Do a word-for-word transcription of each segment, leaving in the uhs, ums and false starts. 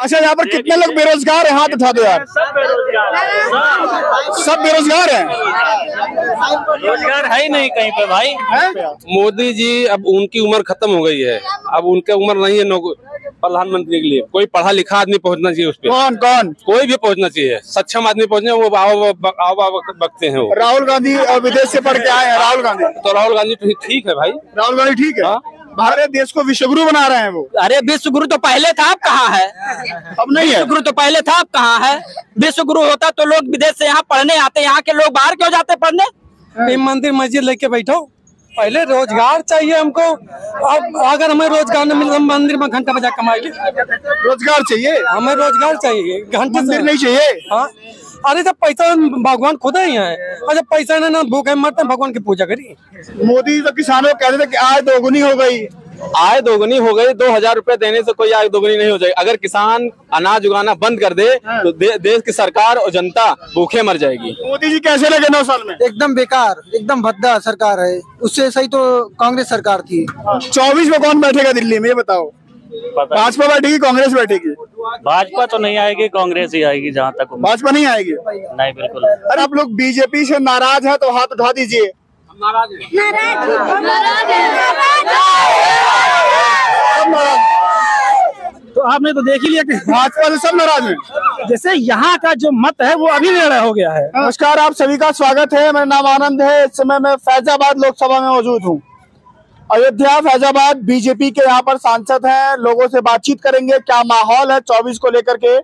अच्छा, यहाँ पर कितने लोग बेरोजगार हैं? हाथ उठा दो यार। सब बेरोजगार है, सब बेरोजगार हैं। रोजगार है ही नहीं कहीं पे भाई। मोदी जी अब उनकी उम्र खत्म हो गई है, अब उनके उम्र नहीं है प्रधानमंत्री के लिए। कोई पढ़ा लिखा आदमी पहुंचना चाहिए उस पर। कौन कौन? कोई भी पहुंचना चाहिए, सक्षम आदमी पहुंचना। वो आओ बकते हैं। वो राहुल गांधी विदेश से पढ़ के आए हैं। राहुल गांधी तो राहुल गांधी ठीक है भाई, राहुल गांधी ठीक है। भारत देश को विश्वगुरु बना रहे हैं वो। अरे विश्वगुरु तो पहले था, अब कहाँ है? अब नहीं है। विश्वगुरु तो पहले था, अब कहाँ है? विश्वगुरु होता तो लोग विदेश से यहाँ पढ़ने आते, यहाँ के लोग बाहर क्यों जाते पढ़ने? मंदिर मस्जिद लेके बैठो, पहले रोजगार चाहिए हमको। अब अगर हमें रोजगार न मिले, हम मंदिर में घंटा बजा कमाएंगे। रोजगार चाहिए, हमें रोजगार चाहिए, घंटे मंदिर नहीं चाहिए। हाँ, अरे जब पैसा भगवान खुद ही है, और जब पैसा ना भूखे मरते हैं, भगवान की पूजा करिए। मोदी तो किसानों को कहते थे कि आय दोगुनी हो गई। आय दोगुनी हो गई, दो हजार रूपए देने से कोई आय दोगुनी नहीं हो जाएगी। अगर किसान अनाज उगाना बंद कर दे तो दे, देश की सरकार और जनता भूखे मर जाएगी। मोदी जी कैसे लगे नौ साल में? एकदम बेकार, एकदम भद्दा सरकार है। उससे सही तो कांग्रेस सरकार थी। चौबीस में कौन बैठेगा दिल्ली में, ये बताओ? भाजपा बैठेगी, कांग्रेस बैठेगी? भाजपा तो नहीं आएगी, कांग्रेस ही आएगी। जहाँ तक भाजपा नहीं आएगी? नहीं, बिल्कुल। अरे आप लोग बीजेपी से नाराज है तो हाथ उठा दीजिए। नाराज तो आपने तो देख ही लिया कि भाजपा से सब नाराज हैं। जैसे यहाँ का जो मत है वो अभी निर्णय हो गया है। नमस्कार, आप सभी का स्वागत है। मेरा नाम आनंद है। इस समय मैं फैजाबाद लोकसभा में मौजूद हूँ। अयोध्या फैजाबाद बीजेपी के यहाँ पर सांसद हैं। लोगों से बातचीत करेंगे, क्या माहौल है चौबीस को लेकर के।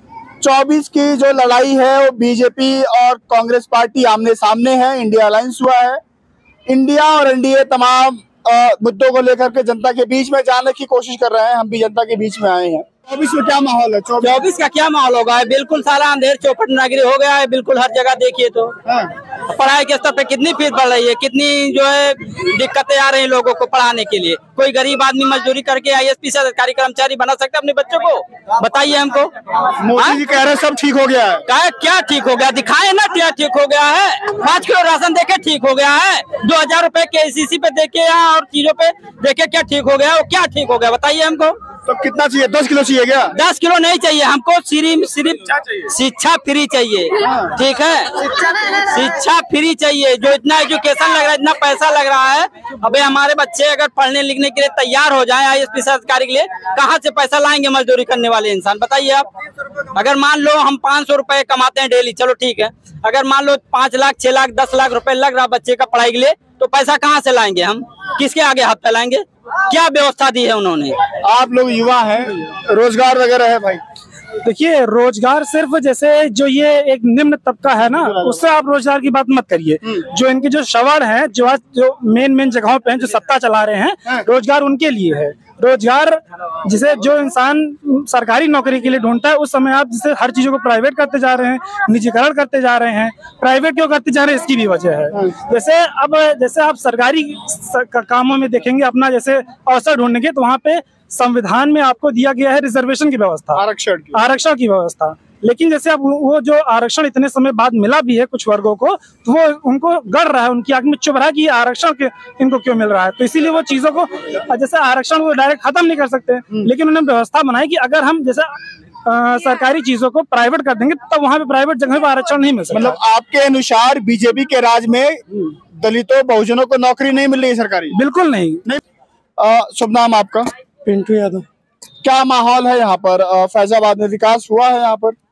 चौबीस की जो लड़ाई है वो बीजेपी और कांग्रेस पार्टी आमने सामने है। इंडिया अलायंस हुआ है। इंडिया और एनडीए तमाम मुद्दों को लेकर के जनता के बीच में जाने की कोशिश कर रहे हैं। हम भी जनता के बीच में आए हैं। चौबीस में क्या माहौल है? चौबीस का क्या माहौल होगा? बिल्कुल सारा अंधेर चौपट नागरी हो गया है। बिल्कुल हर जगह देखिए तो पढ़ाई के स्तर पे कितनी फीस बढ़ रही है, कितनी जो है दिक्कतें आ रही हैं लोगों को पढ़ाने के लिए। कोई गरीब आदमी मजदूरी करके आईएएस सरकारी कर्मचारी बना सकता है अपने बच्चों को? बताइए हमको। मोदी जी कह रहे हैं सब ठीक हो गया है। क्या क्या ठीक हो गया? दिखाए ना क्या ठीक हो गया है। पाँच किलो राशन देके ठीक हो गया है? दो हजार रूपए के एसीसी पे देखे यहाँ और चीजों पे देखे क्या ठीक हो गया? वो क्या ठीक हो गया बताइए हमको। तो कितना चाहिए? दस किलो चाहिए क्या? दस किलो नहीं चाहिए हमको, सिर्फ सिर्फ शिक्षा फ्री चाहिए। ठीक है, शिक्षा फ्री चाहिए। जो इतना एजुकेशन लग रहा है, इतना पैसा लग रहा है, अबे हमारे बच्चे अगर पढ़ने लिखने के लिए तैयार हो जाएं आईएएस अधिकारी के लिए, कहाँ से पैसा लाएंगे मजदूरी करने वाले इंसान? बताइए आप। अगर मान लो हम पाँच सौ रुपए कमाते हैं डेली, चलो ठीक है। अगर मान लो पाँच लाख छह लाख दस लाख रुपए लग रहा बच्चे का पढ़ाई के लिए, तो पैसा कहाँ से लाएंगे हम? किसके आगे हाथ फैलाएंगे? क्या व्यवस्था दी है उन्होंने? आप लोग युवा हैं, रोजगार वगैरह है भाई? देखिए, रोजगार सिर्फ जैसे जो ये एक निम्न तबका है ना, उससे आप रोजगार की बात मत करिए। जो इनके जो शवड़ हैं, जो आज जो मेन मेन जगहों पे हैं, जो सत्ता चला रहे हैं, रोजगार उनके लिए है। रोजगार जिसे जो इंसान सरकारी नौकरी के लिए ढूंढता है, उस समय आप जिसे हर चीजों को प्राइवेट करते जा रहे हैं, निजीकरण करते जा रहे हैं। प्राइवेट क्यों करते जा रहे हैं, इसकी भी वजह है। जैसे अब जैसे आप सरकारी कामों में देखेंगे अपना जैसे अवसर ढूंढेंगे, तो वहाँ पे संविधान में आपको दिया गया है रिजर्वेशन की व्यवस्था, आरक्षण की आरक्षण की व्यवस्था। लेकिन जैसे अब वो जो आरक्षण इतने समय बाद मिला भी है कुछ वर्गों को, तो वो उनको गड़ रहा है, उनकी आंख में चुभ रहा है कि ये आरक्षण के इनको क्यों मिल रहा है। तो इसीलिए वो चीजों को जैसे आरक्षण को डायरेक्ट खत्म नहीं कर सकते, लेकिन उन्होंने व्यवस्था बनाई कि अगर हम जैसे आ, सरकारी चीजों को प्राइवेट कर देंगे, तब वहाँ पे प्राइवेट जगह पे आरक्षण नहीं मिल सकता। मतलब आपके अनुसार बीजेपी के राज में दलितों बहुजनों को नौकरी नहीं मिल रही सरकारी? बिल्कुल नहीं, नहीं। शुभ नाम आपका? पिंटू यादव। क्या माहौल है यहाँ पर? फैजाबाद में विकास हुआ है यहाँ पर?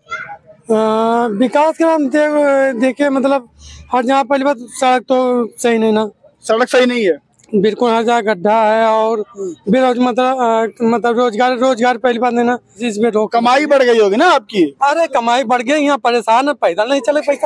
आ, विकास के नाम दे, देखे मतलब हर जगह पहली बात सड़क तो सही नहीं ना, सड़क सही नहीं है बिल्कुल। हर जगह गड्ढा है और बेरोज मतलब मतलब रोजगार रोजगार पहली बात नहीं ना, जिस पे रोक। कमाई बढ़ गई होगी ना आपकी? अरे कमाई बढ़ गई, यहाँ परेशान है, पैदल नहीं चले, पैसा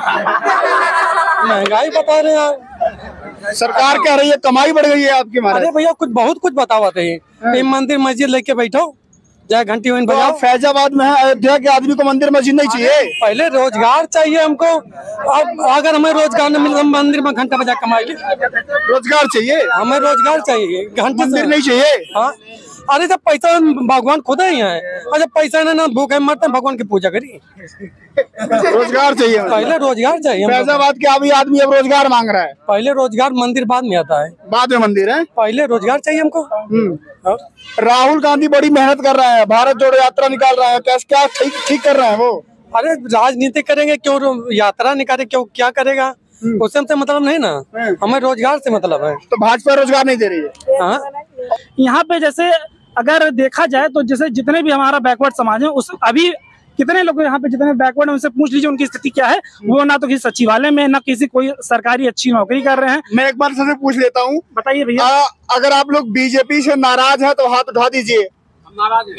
महंगाई बता रहे हैं। सरकार कह रही है कमाई बढ़ गई है आपकी। अरे भैया कुछ बहुत कुछ बतावा रही, मंदिर मस्जिद लेके बैठो, जाए घंटी वहीं बजाओ। फैजाबाद में है, अयोध्या के आदमी को मंदिर मस्जिद नहीं चाहिए? पहले रोजगार चाहिए हमको। अब अगर हमें रोजगार न मिले, हम मंदिर में घंटा बजा कमाएंगे। रोजगार चाहिए, हमें रोजगार चाहिए, घंटे मंदिर नहीं चाहिए। हाँ, अरे जब पैसा भगवान खुद ही है, और जब पैसा ना भूखे मरते भगवान की पूजा करिए। रोजगार चाहिए, पहले रोजगार चाहिए। फैजाबाद के अभी आदमी अब रोजगार मांग रहा है। पहले रोजगार, मंदिर बाद में आता है। बाद में मंदिर है, पहले रोजगार चाहिए हमको। राहुल गांधी बड़ी मेहनत कर रहे हैं, भारत जोड़ो यात्रा निकाल रहे हैं, क्या क्या ठीक ठीक कर रहे हैं वो? अरे राजनीति करेंगे क्यों, यात्रा निकाले क्यों, क्या करेगा, उससे हमसे मतलब नहीं ना, हमें रोजगार से मतलब है। तो भाजपा रोजगार नहीं दे रही है। हाँ? यहाँ पे जैसे अगर देखा जाए तो जैसे जितने भी हमारा बैकवर्ड समाज है, उस अभी कितने लोग यहाँ पे जितने बैकवर्ड, उनसे पूछ लीजिए उनकी स्थिति क्या है। वो ना तो किसी सचिवालय में, ना किसी कोई सरकारी अच्छी नौकरी कर रहे हैं। मैं एक बार सबसे पूछ लेता हूँ, बताइए भैया, अगर आप लोग बीजेपी से नाराज हैं तो हाथ उठा दीजिए। नाराज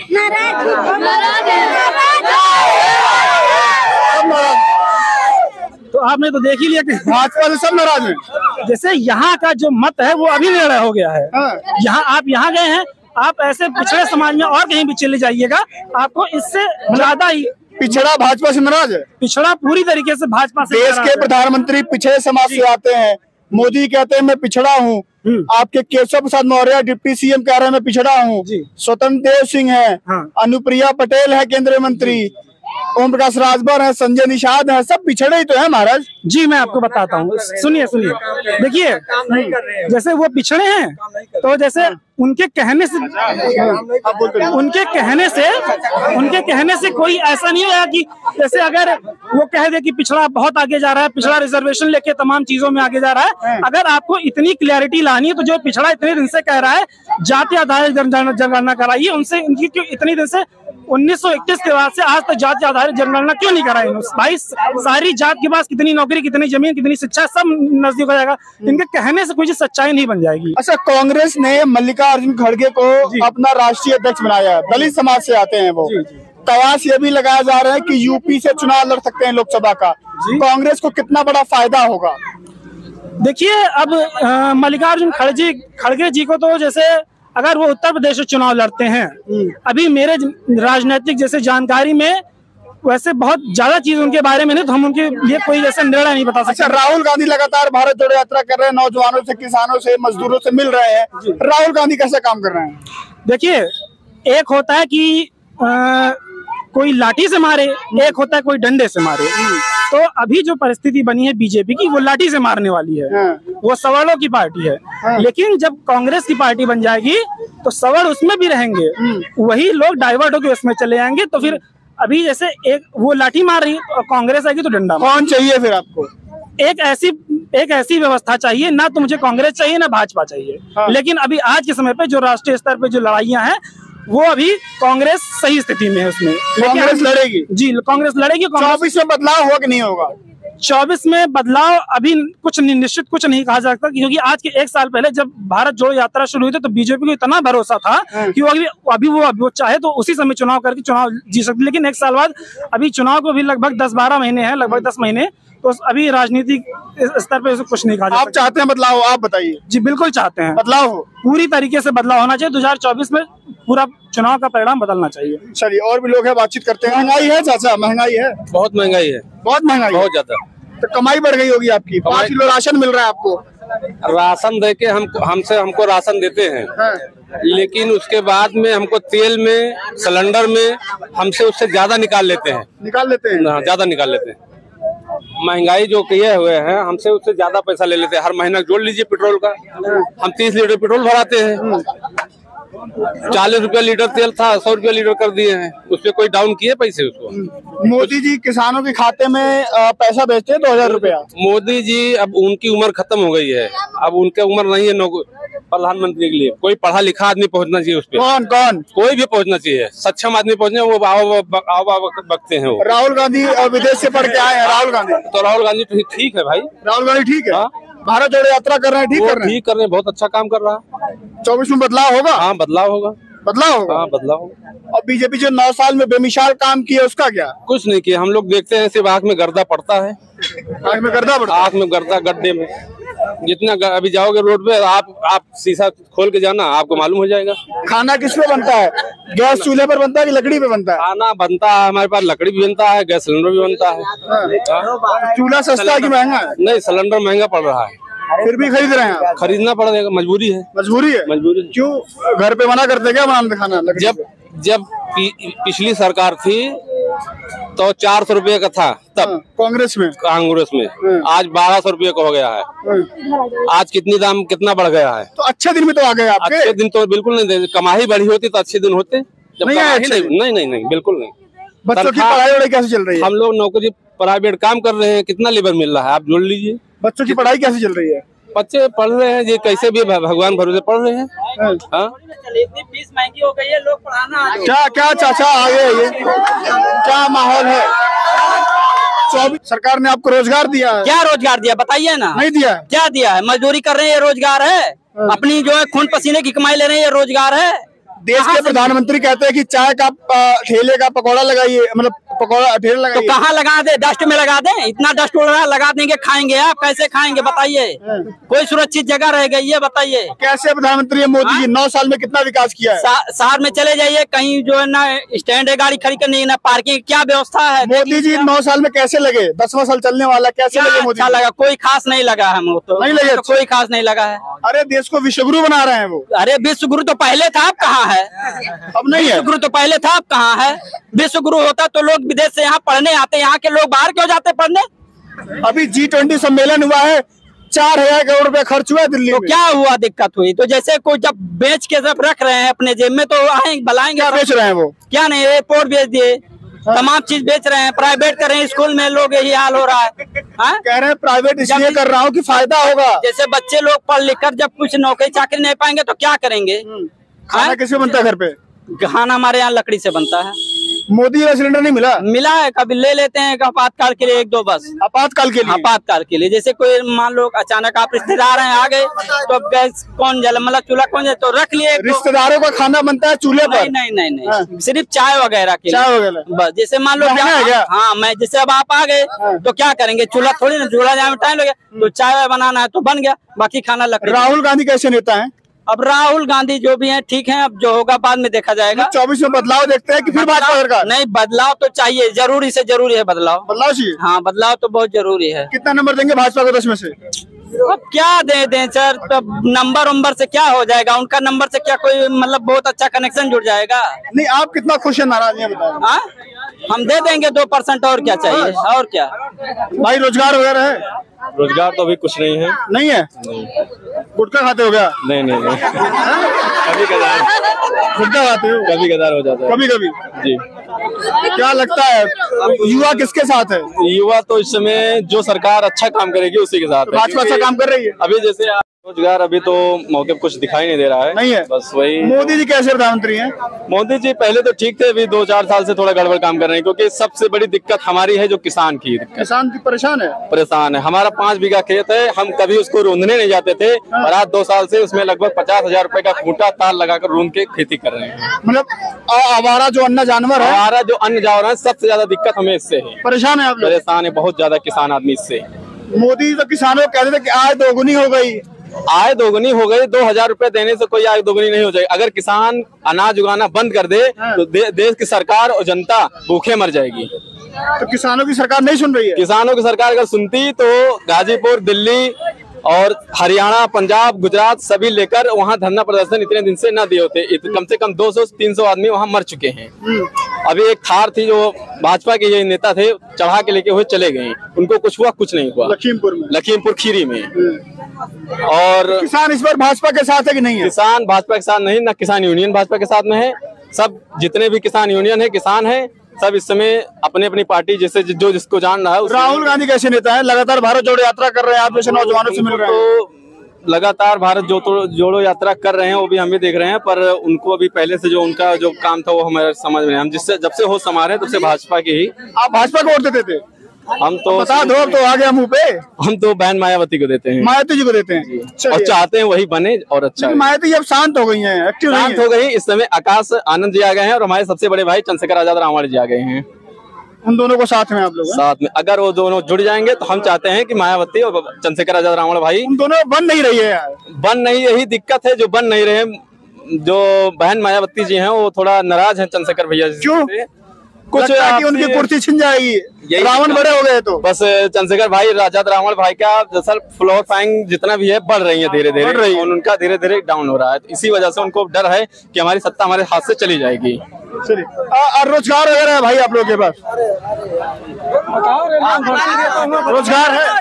तो आपने तो देख ही लिया कि भाजपा से सब नाराज हैं। जैसे यहाँ का जो मत है वो अभी निर्णय हो गया है। यहाँ आप यहाँ गए हैं, आप ऐसे पिछड़े समाज में और कहीं भी चले जाइएगा, आपको इससे ज्यादा ही पिछड़ा भाजपा से नाराज है। पिछड़ा पूरी तरीके से भाजपा से। देश के प्रधानमंत्री पिछड़े समाज से आते हैं। मोदी कहते हैं मैं पिछड़ा हूँ, आपके केशव प्रसाद मौर्य डिप्टी सीएम कह रहे हैं मैं पिछड़ा हूँ, स्वतंत्र देव सिंह है, अनुप्रिया पटेल है केंद्रीय मंत्री, ओम प्रकाश राजभर है, संजय निषाद है, सब पिछड़े ही तो है महाराज जी। मैं आपको बताता हूँ, सुनिए सुनिए, देखिए जैसे वो पिछड़े हैं तो जैसे उनके कहने से उनके कहने से उनके कहने से कोई ऐसा नहीं होगा कि जैसे अगर वो कह दे कि पिछड़ा बहुत आगे जा रहा है, पिछड़ा रिजर्वेशन लेके तमाम चीजों में आगे जा रहा है। अगर आपको इतनी क्लैरिटी लानी है तो जो पिछड़ा इतने दिन से कह रहा है जाति आधारित जनगणना कराइए, उनसे उनकी क्यों इतनी दिन से उन्नीस सौ इक्कीस के बाद से आज तक जाति आधारित जनगणना क्यों नहीं कराई? भाई सारी जात के पास कितनी नौकरी, कितनी जमीन, कितनी शिक्षा, सब नजदीक हो जाएगा। इनके कहने से कोई सच्चाई नहीं बन जाएगी। अच्छा, कांग्रेस ने मल्लिकार्जुन खड़गे को अपना राष्ट्रीय अध्यक्ष बनाया है, दलित समाज से आते हैं वो। कयास ये भी लगाया जा रहा है कि यूपी से चुनाव लड़ सकते हैं लोकसभा का। कांग्रेस को कितना बड़ा फायदा होगा? देखिए अब मल्लिकार्जुन खड़गे खड़गे जी को तो जैसे अगर वो उत्तर प्रदेश से चुनाव लड़ते हैं, अभी मेरे राजनीतिक जैसे जानकारी में वैसे बहुत ज्यादा चीज उनके बारे में नहीं, तो हम उनके लिए कोई ऐसा निर्णय नहीं बता सकते। अच्छा, राहुल गांधी लगातार भारत जोड़ो यात्रा कर रहे हैं, नौजवानों से, किसानों से, मजदूरों से मिल रहे हैं। राहुल गांधी कैसे काम कर रहे हैं? देखिए, एक होता है कि आ, कोई लाठी से मारे, एक होता है कोई डंडे से मारे। तो अभी जो परिस्थिति बनी है बीजेपी की, वो लाठी से मारने वाली है। वो सवर्णों की पार्टी है। लेकिन जब कांग्रेस की पार्टी बन जाएगी तो सवर्ण उसमें भी रहेंगे, वही लोग डाइवर्ट होकर उसमें चले जाएंगे। तो फिर अभी जैसे एक वो लाठी मार रही कांग्रेस आएगी तो डंडा। कौन चाहिए फिर आपको? एक ऐसी एक ऐसी व्यवस्था चाहिए, ना तो मुझे कांग्रेस चाहिए ना भाजपा चाहिए। हाँ। लेकिन अभी आज के समय पे जो राष्ट्रीय स्तर पे जो लड़ाइयां हैं वो अभी कांग्रेस सही स्थिति में है। उसमें कांग्रेस लड़ेगी जी, कांग्रेस लड़ेगी। चौबीस में बदलाव होगा कि नहीं होगा? चौबीस में बदलाव अभी कुछ निश्चित कुछ नहीं कहा जा सकता, क्योंकि आज के एक साल पहले जब भारत जोड़ो यात्रा शुरू हुई थी तो बीजेपी को इतना भरोसा था कि वो अभी अभी वो अभी वो चाहे तो उसी समय चुनाव करके चुनाव जीत सकती। लेकिन एक साल बाद अभी चुनाव को भी लगभग दस बारह महीने हैं, लगभग दस महीने, तो अभी राजनीतिक स्तर पे कुछ नहीं कहा जा सकता। आप चाहते हैं बदलाव? आप बताइए। जी बिल्कुल चाहते हैं बदलाव हो, पूरी तरीके से बदलाव होना चाहिए। दो हजार चौबीस में पूरा चुनाव का परिणाम बदलना चाहिए। चलिए, और भी लोग हैं, बातचीत करते हैं। महंगाई है चाचा? महंगाई है, बहुत महंगाई है, बहुत महंगाई, बहुत ज्यादा। तो कमाई बढ़ गई होगी आपकी। पाँच किलो राशन मिल रहा है आपको। राशन दे के हम हमसे हमको राशन देते हैं। हाँ। लेकिन उसके बाद में हमको तेल में, सिलेंडर में हमसे उससे ज्यादा निकाल लेते हैं निकाल लेते हैं ज्यादा निकाल लेते हैं। महंगाई जो किए हुए हैं हमसे उससे ज्यादा पैसा ले लेते हैं। हर महीना जोड़ लीजिए पेट्रोल का, हम तीस लीटर पेट्रोल भराते हैं, चालीस रुपया लीटर तेल था, सौ रुपया लीटर कर दिए हैं। उस पर कोई डाउन किए पैसे उसको? मोदी जी किसानों के खाते में पैसा भेजते हैं दो हजार रुपया। मोदी जी अब उनकी उम्र खत्म हो गई है, अब उनके उम्र नहीं है प्रधानमंत्री के लिए। कोई पढ़ा लिखा आदमी पहुंचना चाहिए उस पर। कौन कौन? कोई भी पहुंचना चाहिए, सक्षम आदमी पहुंचने, वो आओ बकते हैं। वो राहुल गांधी विदेश से पढ़ के आए हैं। राहुल गांधी तो राहुल गांधी ठीक है भाई, राहुल गांधी ठीक है। भारत जोड़ो यात्रा कर रहे हैं, ठीक कर रहे हैं, ठीक कर रहे हैं, बहुत अच्छा काम कर रहा है। चौबीस में बदलाव होगा? हाँ बदलाव होगा, बदलाव होगा, हाँ बदलाव होगा। और बीजेपी जो नौ साल में बेमिसाल काम किया उसका क्या? कुछ नहीं किया। हम लोग देखते हैं सिर्फ आँख में गर्दा पड़ता है, आँख में गर्दा पड़ता है, आँख में गर्दा, गड्ढे में जितना अभी जाओगे रोड पे, आप आप शीशा खोल के जाना, आपको मालूम हो जाएगा। खाना किस पे बनता है? गैस चूल्हे पर बनता है कि लकड़ी पे बनता है? खाना बनता है हमारे पास, लकड़ी भी बनता है, गैस सिलेंडर भी बनता है। चूल्हा सस्ता है कि महंगा है? नहीं, सिलेंडर महंगा पड़ रहा है। फिर भी खरीद रहे हैं आप? खरीदना पड़ेगा, मजबूरी है। मजबूरी है? मजबूरी। क्यों घर पे मना करते क्या बनाने खाना? जब जब पि, पिछली सरकार थी तो चार सौ रुपये का था तब, कांग्रेस में कांग्रेस में आज बारह सौ रुपये का हो गया है। आज कितनी दाम कितना बढ़ गया है। तो अच्छे दिन में तो आ गए आपके। अच्छे दिन तो बिल्कुल नहीं, कमाई बढ़ी होती तो अच्छे दिन होते। जब नहीं, कमाई अच्छे नहीं, नहीं नहीं नहीं बिल्कुल नहीं। बच्चों की पढ़ाई वढ़ाई कैसे चल रही है? हम लोग नौकरी प्राइवेट काम कर रहे हैं, कितना लेबर मिल रहा है आप जोड़ लीजिए। बच्चों की पढ़ाई कैसे चल रही है? बच्चे पढ़ रहे हैं जी, कैसे भी भगवान भरोसे पढ़ रहे हैं। हाँ? इतनी फीस महंगी हो गई है, लोग पढ़ाना। क्या क्या चाचा आगे ये क्या माहौल है? चौबीस सरकार ने आपको रोजगार दिया है? क्या रोजगार दिया बताइए ना। नहीं दिया। क्या दिया है? मजदूरी कर रहे हैं, ये रोजगार है? अपनी जो है खून पसीने की कमाई ले रहे हैं, ये रोजगार है? देश के प्रधानमंत्री कहते हैं कि चाय का ठेले का पकौड़ा लगाइए, मतलब पकौड़ा ठेले तो लगाइए। कहाँ लगा दे? डस्ट में लगा दे? इतना डस्ट उड़ रहा है, लगा देंगे, खाएंगे आप? कैसे खाएंगे बताइए? कोई सुरक्षित जगह रह गई है बताइए? कैसे प्रधानमंत्री है मोदी जी? नौ साल में कितना विकास किया है? शहर में चले जाइए, कहीं जो है ना स्टैंड है गाड़ी खड़ी करने, ना पार्किंग, क्या व्यवस्था है? मोदी जी नौ साल में कैसे लगे? दसवां साल चलने वाला, कैसे लगे मोदी? अच्छा लगा? कोई खास नहीं लगा है मुझे तो। नहीं लगे? तो कोई खास नहीं लगा है। अरे देश को विश्वगुरु बना रहे हैं वो। अरे विश्व गुरु तो पहले था, अब कहाँ है? अब नहीं है। विश्व गुरु तो पहले था, अब कहाँ है? विश्व गुरु होता तो लोग विदेश से यहाँ पढ़ने आते, यहाँ के लोग बाहर क्यों जाते पढ़ने? अभी जी ट्वेंटी सम्मेलन हुआ है, चार हजार करोड़ रुपए खर्च हुआ है दिल्ली तो में। क्या हुआ? दिक्कत हुई तो जैसे कोई जब बेच के जब रख रहे हैं अपने जेब में तो आएंगे बुलाएंगे। क्या बेच रहे हैं वो? क्या नहीं, एयरपोर्ट बेच दिए, तमाम चीज बेच रहे हैं, प्राइवेट कर रहे हैं, स्कूल में लोग यही हाल हो रहा है। हा? कह रहे हैं प्राइवेट इसलिए कर रहा हूँ कि फायदा होगा। जैसे बच्चे लोग पढ़ लिख कर जब कुछ नौकरी चाकरी नहीं पाएंगे तो क्या करेंगे? खाना कैसे बनता है घर पे? खाना हमारे यहाँ लकड़ी से बनता है। मोदी का सिलेंडर नहीं मिला? मिला है, कभी ले लेते हैं आपातकाल के लिए, एक दो बस। आपातकाल के लिए? आपातकाल के लिए, जैसे कोई मान लो अचानक आप रिश्तेदार हैं आ गए तो गैस कौन जला, मतलब चूल्हा कौन जला तो रख लिए। रिश्तेदारों का खाना बनता है चूल्हे पर? नहीं नहीं नहीं, नहीं। सिर्फ चाय वगैरह के लिए। चाय वगैरह बस। जैसे मान लो क्या, हाँ मैं जैसे अब आप आ गए तो क्या करेंगे? चूल्हा थोड़ी ना, चूल्हा जाने में टाइम लगे तो चाय बनाना है तो बन गया, बाकी खाना लकड़ी। राहुल गांधी कैसे नेता है? अब राहुल गांधी जो भी हैं ठीक हैं, अब जो होगा बाद में देखा जाएगा। चौबीस में बदलाव देखते हैं कि फिर भाजपा सरकार? नहीं, बदलाव तो चाहिए, जरूरी से जरूरी है बदलाव। बदलाव चाहिए? हाँ बदलाव तो बहुत जरूरी है। कितना नंबर देंगे भाजपा को दस में से? अब क्या दे दें सर, तो नंबर उम्बर से क्या हो जाएगा? उनका नंबर से क्या कोई मतलब बहुत अच्छा कनेक्शन जुड़ जाएगा? नहीं, आप कितना खुश है, नाराज है बताओ? हाँ हम दे देंगे दो परसेंट, और क्या चाहिए? और क्या भाई रोजगार वगैरह है? रोजगार तो अभी कुछ नहीं है। नहीं है? गुटखा खाते हो क्या? नहीं नहीं नहीं कभी कदार गुटखा खाते हो? कभी कदार हो जाता है। कभी कभी जी। क्या लगता है युवा किसके साथ है? युवा तो इस समय जो सरकार अच्छा काम करेगी उसी के साथ है। भाजपा अच्छा काम कर रही है? अभी जैसे रोजगार अभी तो मौके पे कुछ दिखाई नहीं दे रहा है। नहीं है? बस वही। मोदी जी कैसे प्रधानमंत्री हैं? मोदी जी पहले तो ठीक थे, अभी दो चार साल से थोड़ा गड़बड़ काम कर रहे हैं, क्योंकि सबसे बड़ी दिक्कत हमारी है जो किसान की दिक्कत। किसान परेशान है? परेशान है। हमारा पांच बीघा खेत है, हम कभी उसको रूंधने नहीं जाते थे और आज दो साल से उसमें लगभग पचास हजार रूपए का खूंटा तार लगाकर रूंध के खेती कर रहे हैं। मतलब आवारा जो अन्य जानवर है, हमारा जो अन्य जानवर है, सबसे ज्यादा दिक्कत हमें इससे है। परेशान है आप लोग? परेशान है बहुत ज्यादा किसान आदमी इससे। मोदी तो किसानों को कहते थे कि आय दोगुनी हो गई। आय दोगुनी हो गई, दो हजार रूपए देने से कोई आय दोगुनी नहीं हो जाएगी। अगर किसान अनाज उगाना बंद कर दे तो दे, देश की सरकार और जनता भूखे मर जाएगी। तो किसानों की सरकार नहीं सुन रही है? किसानों की सरकार अगर सुनती तो गाजीपुर, दिल्ली और हरियाणा, पंजाब, गुजरात सभी लेकर वहाँ धरना प्रदर्शन इतने दिन से न दिए होते। कम से कम दो सौ तीन सौ आदमी वहाँ मर चुके हैं। अभी एक थार थी जो भाजपा के ये नेता थे, चढ़ा के लेके हुए चले गए, उनको कुछ हुआ? कुछ नहीं हुआ। लखीमपुर में? लखीमपुर खीरी में। और किसान इस बार भाजपा के साथ है कि नहीं है? किसान भाजपा के साथ नहीं, न किसान यूनियन भाजपा के साथ में है। सब जितने भी किसान यूनियन है, किसान है, सब इस समय अपने अपनी पार्टी जैसे जो जिसको जान रहा है। राहुल गांधी कैसे नेता है? लगातार भारत जोड़ो यात्रा कर रहे हैं, आप जैसे नौजवानों से मिल रहे हैं। तो लगातार भारत जो जोड़ो यात्रा कर रहे हैं, वो भी हम भी देख रहे हैं, पर उनको अभी पहले से जो उनका जो काम था वो हमारे समझ में, हम जिससे जब से होश संभाल रहे हैं तब से भाजपा की ही। आप भाजपा को वोट देते थे? हम तो बता दो, अब तो आ गया मुंह पे। हम तो बहन मायावती को देते हैं। मायावती जी को देते हैं और चाहते हैं वही बने और अच्छा। मायावती अब शांत हो गई हैं, एक्टिव शांत हो गई। इस समय आकाश आनंद जी आ गए हैं और हमारे सबसे बड़े भाई चंद्रशेखर आजाद रावण जी आ गए हैं। उन दोनों को साथ में आप लोग? साथ में अगर वो दोनों जुड़ जाएंगे तो हम चाहते हैं कि मायावती और चंद्रशेखर आजाद रावण भाई। उन दोनों बन नहीं रही है यार। बन नहीं, यही दिक्कत है, जो बन नहीं रहे। जो बहन मायावती जी हैं वो थोड़ा नाराज हैं चंद्रशेखर भैया जी से। कुछ कि उनकी कुर्सी छिन जाएगी, रावण बड़े हो गए तो बस चंद्रशेखर भाई राजा रावण भाई का दरअसल फ्लोर फाइंग जितना भी है बढ़ रही है धीरे धीरे, और उनका धीरे धीरे डाउन हो रहा है। इसी वजह से उनको डर है कि हमारी सत्ता हमारे हाथ से चली जाएगी। और रोजगार वगैरह है भाई आप लोगों के पास? रोजगार है?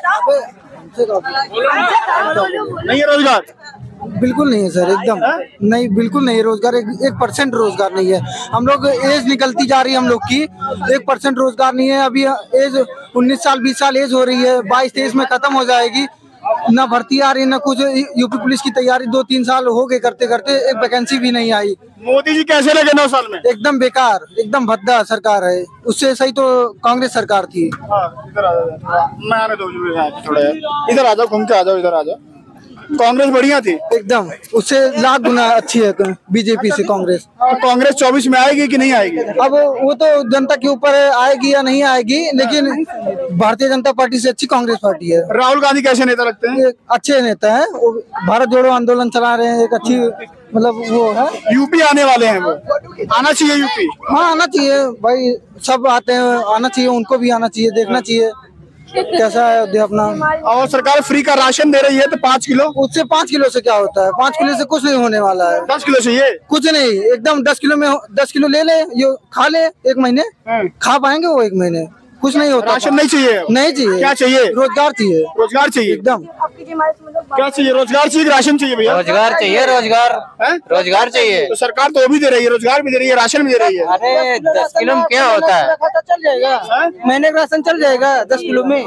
नहीं है रोजगार? बिल्कुल नहीं है सर, एकदम नहीं, बिल्कुल नहीं है रोजगार। एक, एक परसेंट रोजगार नहीं है। हम लोग एज निकलती जा रही है हम लोग की, एक परसेंट रोजगार नहीं है। अभी एज उन्नीस साल बीस साल एज हो रही है, बाईस तेईस में खत्म हो जाएगी। ना भर्ती आ रही है, ना कुछ। यूपी पुलिस की तैयारी दो तीन साल हो गए करते करते, एक वैकेंसी भी नहीं आई। मोदी जी कैसे लगे नौ साल में? एकदम बेकार, एकदम भद्दा सरकार है। उससे सही तो कांग्रेस सरकार थी। इधर आ जाओ, मैं आने दो थोड़ा, इधर आ जाओ, घूम के आ जाओ, इधर आ जाओ। कांग्रेस बढ़िया थी एकदम, उससे लाख गुना अच्छी है बीजेपी से कांग्रेस। तो कांग्रेस चौबीस में आएगी कि नहीं आएगी? अब वो तो जनता के ऊपर आएगी या नहीं आएगी, लेकिन भारतीय जनता पार्टी से अच्छी कांग्रेस पार्टी है। राहुल गांधी कैसे नेता लगते हैं? अच्छे नेता है, भारत जोड़ो आंदोलन चला रहे हैं, एक अच्छी मतलब वो है। यूपी आने वाले हैं, वो आना चाहिए यूपी। हाँ आना चाहिए भाई, सब आते हैं, आना चाहिए, उनको भी आना चाहिए, देखना चाहिए कैसा है अपना। और सरकार फ्री का राशन दे रही है तो पाँच किलो, उससे पाँच किलो से क्या होता है? पाँच किलो से कुछ नहीं होने वाला है। दस किलो चाहिए? कुछ नहीं, एकदम दस किलो में दस किलो ले ले, ये खा ले एक महीने, खा पाएंगे वो एक महीने? कुछ नहीं होता। राशन नहीं चाहिए? नहीं चाहिए। क्या चाहिए? रोजगार चाहिए। रोजगार चाहिए एकदम। क्या चाहिए? रोजगार चाहिए, राशन चाहिए भैया? रोजगार चाहिए, रोजगार रोजगार चाहिए। तो सरकार तो वो भी दे रही है, रोजगार भी दे रही है, राशन भी दे रही है। अरे दस किलो में क्या होता है? चल जाएगा महीने का राशन, चल जाएगा दस किलो में,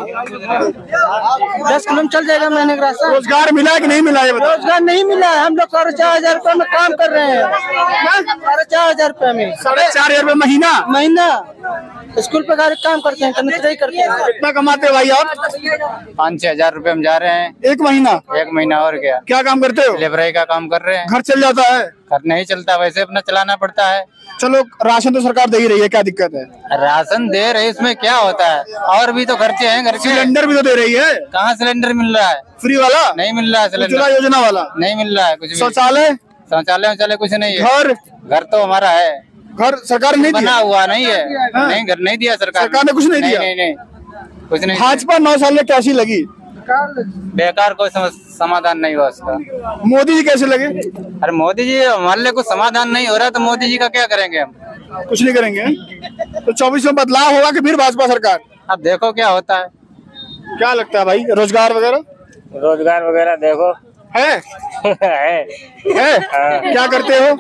दस किलो में चल जाएगा महीने का राशन। रोजगार मिला है कि नहीं मिला है? रोजगार नहीं मिला है। हम लोग साढ़े चार हजार रूपए में काम कर रहे हैं, साढ़े चार हजार रूपए में, साढ़े चार हजार रूपए महीना महीना स्कूल पे काम करते हैं, करते करते हैं। कितना कमाते हैं भाई आप? पाँच छह हजार रूपए में जा रहे हैं एक महीना? एक महीना। और क्या क्या काम करते हो? लेबराई का काम कर रहे हैं। घर चल जाता है? घर नहीं चलता, वैसे अपना चलाना पड़ता है। चलो राशन तो सरकार दे ही रही है, क्या दिक्कत है? राशन दे रही, इसमें क्या होता है? और भी तो खर्चे हैं घर के। सिलेंडर भी तो दे रही है। कहाँ सिलेंडर मिल रहा है? फ्री वाला नहीं मिल रहा है, सिलेंडर योजना वाला नहीं मिल रहा है कुछ। शौचालय शौचालय शौचालय कुछ नहीं है। घर घर तो हमारा है, घर सरकार नहीं बना हुआ नहीं है। नहीं, घर नहीं दिया सरकार सरकार ने कुछ नहीं दिया। नहीं नहीं कुछ नहीं। भाजपा नौ साल में कैसी लगी? बेकार, कोई समाधान नहीं हुआ उसका। मोदी जी कैसे लगे? अरे मोदी जी हमारे लिए कुछ समाधान नहीं हो रहा, तो मोदी जी का क्या करेंगे हम? कुछ नहीं करेंगे। तो चौबीस में बदलाव होगा कि फिर भाजपा सरकार? अब देखो क्या होता है। क्या लगता है भाई, रोजगार वगैरह? रोजगार वगैरह देखो है है, है? क्या करते हो?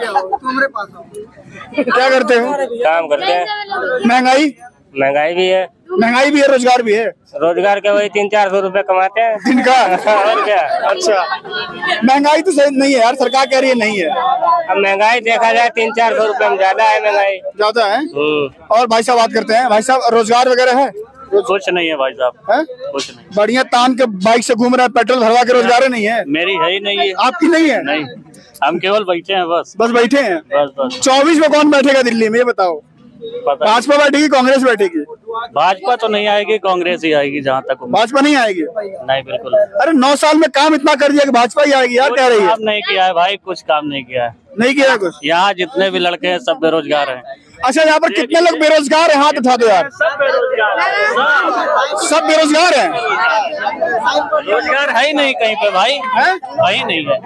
क्या करते हो? काम करते हैं। महंगाई महंगाई भी है, महंगाई भी है, रोजगार भी है। रोजगार के वही तीन चार सौ रूपए कमाते हैं दिन का। और क्या? अच्छा, महंगाई तो सही नहीं है यार, सरकार कह रही है नहीं है। अब महंगाई देखा जाए तीन चार सौ रूपये में ज्यादा है महंगाई, ज्यादा है। और भाई साहब बात करते हैं, भाई साहब रोजगार वगैरह है? कुछ नहीं है भाई साहब, है कुछ नहीं। बढ़िया तान के बाइक से घूम रहा है, पेट्रोल भरवा के, रोजगार नहीं है। मेरी है ही नहीं है। आपकी नहीं है? नहीं, हम केवल बैठे हैं बस। बस बैठे हैं? बस बस। चौबीस में कौन बैठेगा दिल्ली में, ये बताओ? भाजपा बैठेगी, कांग्रेस बैठेगी? भाजपा तो नहीं आएगी, कांग्रेस ही आएगी जहाँ तक। भाजपा नहीं आएगी? नहीं बिल्कुल। अरे नौ साल में काम इतना कर दिया कि भाजपा ही आएगी यार, कह रही है। काम नहीं किया है भाई, कुछ काम नहीं किया है। नहीं किया कुछ? यहाँ जितने भी लड़के हैं सब बेरोजगार हैं। अच्छा, यहाँ पर कितने लोग बेरोजगार हैं? हाथ उठा दो यार। सब बेरोजगार हैं, सब बेरोजगार हैं? रोजगार है ही नहीं कहीं पे भाई, है कहीं नहीं है।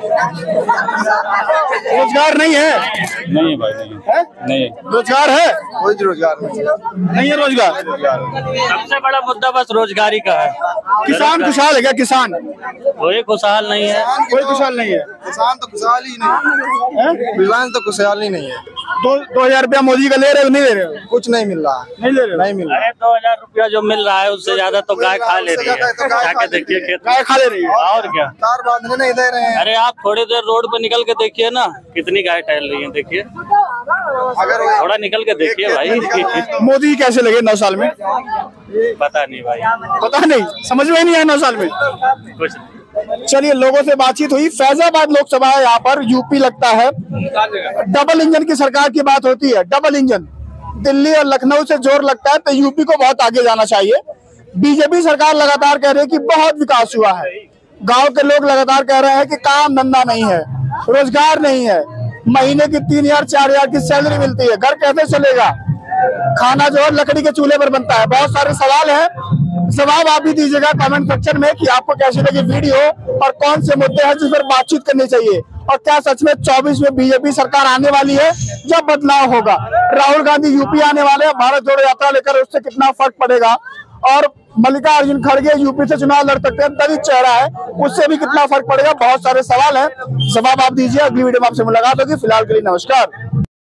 रोजगार नहीं है? नहीं भाई नहीं है? नहीं। रोजगार है? कोई रोजगार नहीं है। रोजगार सबसे बड़ा मुद्दा बस रोजगारी का है। किसान खुशहाल है क्या? किसान कोई खुशहाल नहीं है, कोई खुशहाल नहीं है। किसान तो खुशहाल ही नहीं, किसान तो खुशहाल ही नहीं है। दो दो हजार रुपया मोदी का ले रहे हो नहीं ले रहे हो? कुछ नहीं मिल रहा, नहीं ले रहे हो? नहीं मिल रहा। अरे दो हजार रुपया जो मिल रहा है उससे ज्यादा तो गाय खा ले रही है। जाके देखिए खेत, गाय खा ले रही है। और क्या? तार बांधने नहीं दे रहे हैं। अरे आप थोड़ी देर रोड पे निकल के देखिए ना, कितनी गाय टहल रही है, देखिए थोड़ा निकल के देखिए भाई। मोदी जी कैसे लगे नौ साल में? पता नहीं भाई, पता नहीं, समझ में ही नहीं आया नौ साल में कुछ। चलिए, लोगों से बातचीत हुई। फैजाबाद लोकसभा है, यहाँ पर यूपी लगता है। डबल इंजन की सरकार की बात होती है, डबल इंजन। दिल्ली और लखनऊ से जोर लगता है तो यूपी को बहुत आगे जाना चाहिए। बीजेपी सरकार लगातार कह रही है कि बहुत विकास हुआ है। गांव के लोग लगातार कह रहे हैं कि काम धंधा नहीं है, रोजगार नहीं है, महीने की तीन हजार चार हजार की सैलरी मिलती है, घर कैसे चलेगा? खाना जो है लकड़ी के चूल्हे पर बनता है। बहुत सारे सवाल हैं, जवाब आप भी दीजिएगा कमेंट सेक्शन में कि आपको कैसी लगी वीडियो और कौन से मुद्दे हैं जिस पर बातचीत करनी चाहिए, और क्या सच में चौबीस में बीजेपी सरकार आने वाली है जब बदलाव होगा। राहुल गांधी यूपी आने वाले हैं, भारत जोड़ो यात्रा लेकर, उससे कितना फर्क पड़ेगा, और मल्लिकार्जुन खड़गे यूपी से चुनाव लड़ सकते हैं, दलित चेहरा है, उससे भी कितना फर्क पड़ेगा। बहुत सारे सवाल हैं, जवाब आप दीजिए। अगली वीडियो में आपसे मुलाकात होगी। फिलहाल के लिए नमस्कार।